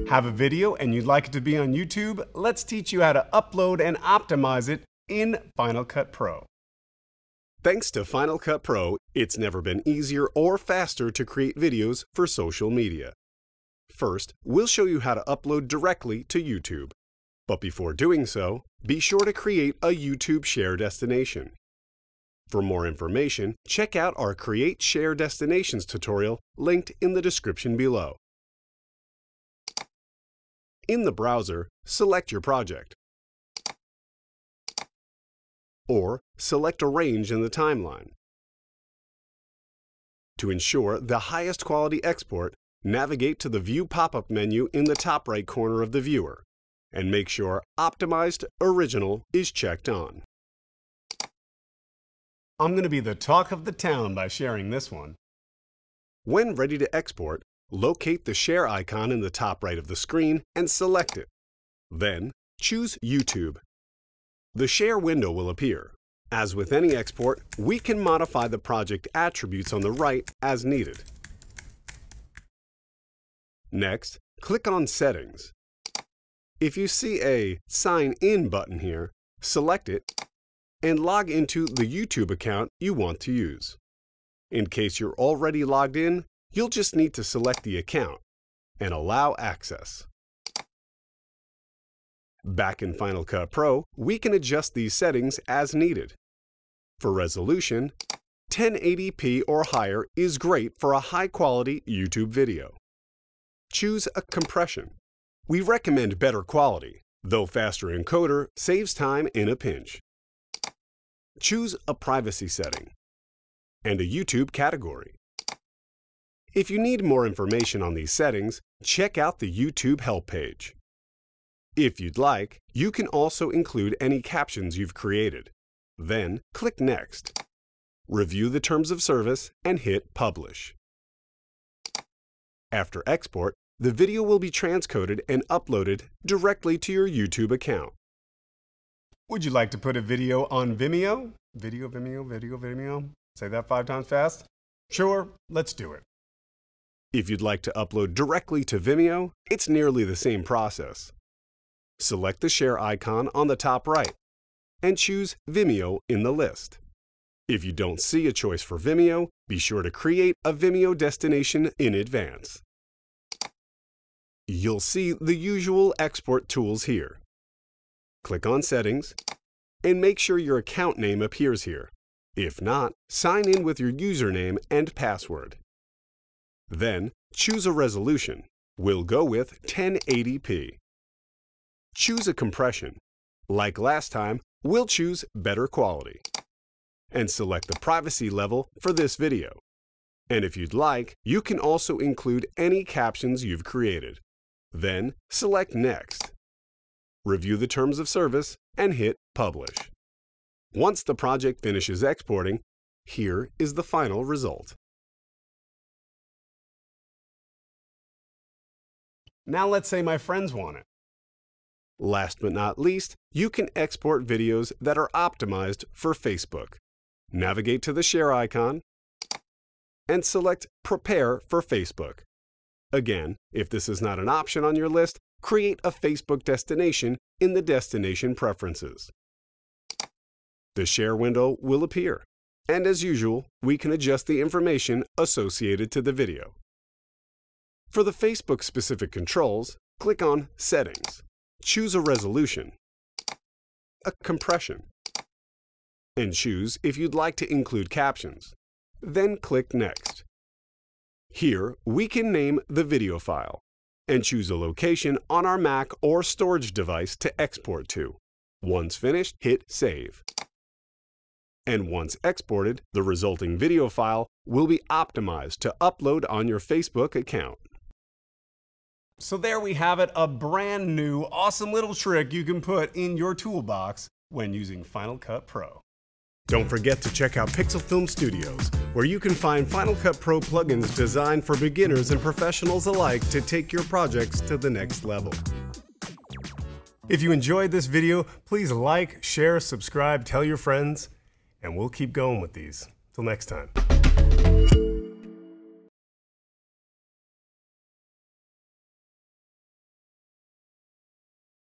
Have a video and you'd like it to be on YouTube? Let's teach you how to upload and optimize it in Final Cut Pro. Thanks to Final Cut Pro, it's never been easier or faster to create videos for social media. First, we'll show you how to upload directly to YouTube. But before doing so, be sure to create a YouTube share destination. For more information, check out our Create Share Destinations tutorial linked in the description below. In the browser, select your project. Or select Arrange in the timeline. To ensure the highest quality export, navigate to the View pop-up menu in the top right corner of the viewer, and make sure Optimized Original is checked on. I'm going to be the talk of the town by sharing this one. When ready to export, locate the share icon in the top right of the screen and select it. Then, choose YouTube. The share window will appear. As with any export, we can modify the project attributes on the right as needed. Next, click on Settings. If you see a Sign In button here, select it and log into the YouTube account you want to use. In case you're already logged in, you'll just need to select the account and allow access. Back in Final Cut Pro, we can adjust these settings as needed. For resolution, 1080p or higher is great for a high-quality YouTube video. Choose a compression. We recommend better quality, though faster encoder saves time in a pinch. Choose a privacy setting and a YouTube category. If you need more information on these settings, check out the YouTube help page. If you'd like, you can also include any captions you've created. Then, click Next. Review the terms of service and hit Publish. After export, the video will be transcoded and uploaded directly to your YouTube account. Would you like to put a video on Vimeo? Vimeo? Say that 5 times fast? Sure, let's do it. If you'd like to upload directly to Vimeo, it's nearly the same process. Select the share icon on the top right and choose Vimeo in the list. If you don't see a choice for Vimeo, be sure to create a Vimeo destination in advance. You'll see the usual export tools here. Click on Settings and make sure your account name appears here. If not, sign in with your username and password. Then, choose a resolution. We'll go with 1080p. Choose a compression. Like last time, we'll choose better quality. And select the privacy level for this video. And if you'd like, you can also include any captions you've created. Then, select Next. Review the terms of service and hit Publish. Once the project finishes exporting, here is the final result. Now let's say my friends want it. Last but not least, you can export videos that are optimized for Facebook. Navigate to the share icon and select Prepare for Facebook. Again, if this is not an option on your list, create a Facebook destination in the Destination Preferences. The share window will appear, and as usual, we can adjust the information associated to the video. For the Facebook-specific controls, click on Settings. Choose a resolution, a compression, and choose if you'd like to include captions. Then click Next. Here, we can name the video file and choose a location on our Mac or storage device to export to. Once finished, hit Save. And once exported, the resulting video file will be optimized to upload on your Facebook account. So there we have it, a brand new, awesome little trick you can put in your toolbox when using Final Cut Pro. Don't forget to check out Pixel Film Studios, where you can find Final Cut Pro plugins designed for beginners and professionals alike to take your projects to the next level. If you enjoyed this video, please like, share, subscribe, tell your friends, and we'll keep going with these. Till next time.